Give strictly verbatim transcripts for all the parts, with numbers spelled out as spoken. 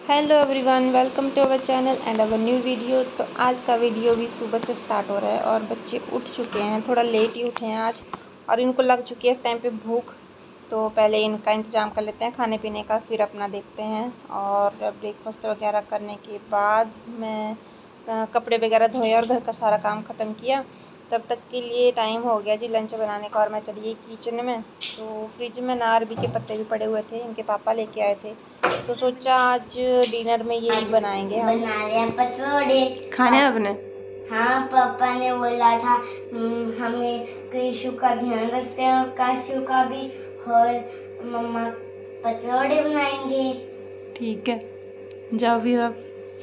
Hello everyone, welcome to our channel and our new video. तो आज का video भी सुबह से स्टार्ट हो रहा है और बच्चे उठ चुके हैं, थोड़ा लेट ही उठे हैं आज और इनको लग चुकी है इस टाइम पे भूख। तो पहले इनका इंतज़ाम कर लेते हैं खाने पीने का, फिर अपना देखते हैं। और ब्रेकफास्ट वगैरह करने के बाद मैं कपड़े वगैरह धोए और घर का सारा काम ख़त्म किया। तब तक के लिए टाइम हो गया जी लंच बनाने का और मैं चली गई किचन में। तो फ्रिज में ना अरबी के पत्ते भी पड़े हुए थे, इनके पापा लेके आए थे, तो सोचा आज डिनर में यही बनाएंगे हम। बना रहे हैं पतोड़े। खाने हैं आपने? हाँ, पापा ने बोला था हमें कृषु का ध्यान रखते हैं और काशु का भी, और मम्मा पतोड़े बनाएंगे। ठीक है, जाओ भी आप।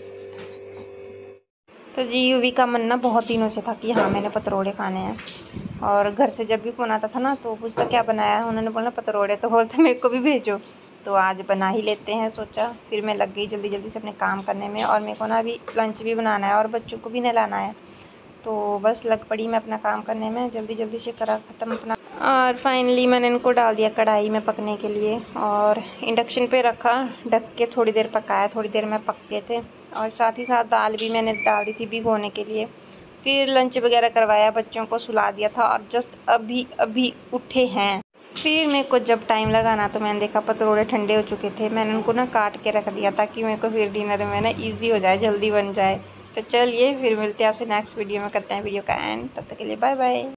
तो जी यूवी का मन ना बहुत दिनों से था कि हाँ मैंने पतरोड़े खाने हैं, और घर से जब भी फ़ोन आता था ना तो पूछता क्या बनाया है, उन्होंने बोला पतरोड़े, तो बोलते मेरे को भी भेजो। तो आज बना ही लेते हैं सोचा। फिर मैं लग गई जल्दी जल्दी से अपने काम करने में, और मेरे को ना अभी लंच भी बनाना है और बच्चों को भी नहलाना है। तो बस लग पड़ी मैं अपना काम करने में, जल्दी जल्दी से करा ख़त्म अपना। और फाइनली मैंने इनको डाल दिया कढ़ाई में पकने के लिए और इंडक्शन पे रखा, ढक के थोड़ी देर पकाया, थोड़ी देर में पक गए थे। और साथ ही साथ दाल भी मैंने डाल दी थी भिगोने के लिए। फिर लंच वगैरह करवाया, बच्चों को सुला दिया था और जस्ट अभी अभी उठे हैं। फिर मेरे को जब टाइम लगा ना तो मैंने देखा पतरोड़े ठंडे हो चुके थे, मैंने उनको ना काट के रख दिया ताकि मेरे को फिर डिनर में ना ईजी हो जाए, जल्दी बन जाए। तो चलिए फिर मिलते हैं आपसे नेक्स्ट वीडियो में, करते हैं वीडियो का एंड। तब तक के लिए बाय बाय।